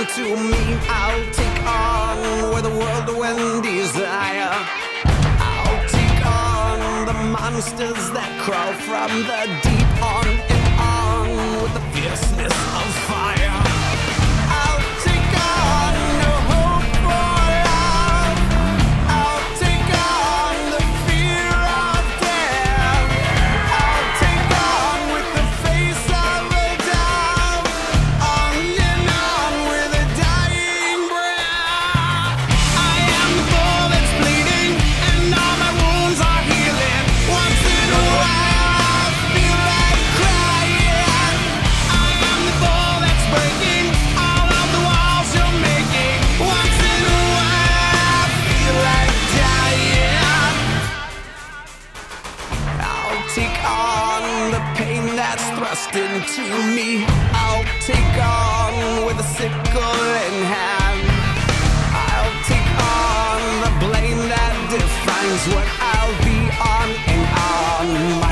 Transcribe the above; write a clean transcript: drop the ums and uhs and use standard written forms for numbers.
to me. I'll take on with a whirlwind desire. I'll take on the monsters that crawl from the deep, on and on with the fierceness of fire. I'll take on no hope for love. I'll take on the fear of death. I'll take on with the face of a dove, on and on with a dying breath. I am the bull that's bleeding, and all my wounds are healing. Once in a while I feel like crying. I am the bull that's breaking all of the walls you're making. Once in a while I feel like dying. I'll take on the pain that's thrust into me. I'll take on with a sickle in hand. I'll take on the blame that defines what I'll be, on and on.